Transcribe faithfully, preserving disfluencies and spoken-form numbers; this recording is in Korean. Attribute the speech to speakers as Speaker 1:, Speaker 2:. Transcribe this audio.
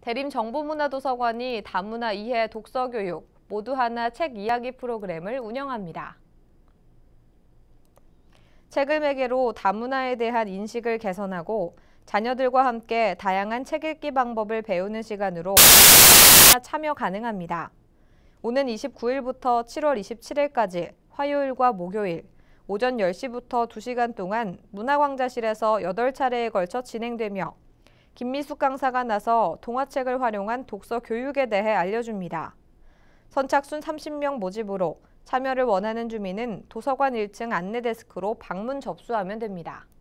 Speaker 1: 대림정보문화도서관이 다문화 이해 독서교육, 모두 하나 책 이야기 프로그램을 운영합니다. 책을 매개로 다문화에 대한 인식을 개선하고 자녀들과 함께 다양한 책 읽기 방법을 배우는 시간으로 참여 가능합니다. 오는 이십구일부터 칠월 이십칠일까지 화요일과 목요일 오전 열 시부터 두 시간 동안 문화광자실에서 여덟 차례에 걸쳐 진행되며 김미숙 강사가 나서 동화책을 활용한 독서 교육에 대해 알려줍니다. 선착순 삼십 명 모집으로 참여를 원하는 주민은 도서관 일 층 안내 데스크로 방문 접수하면 됩니다.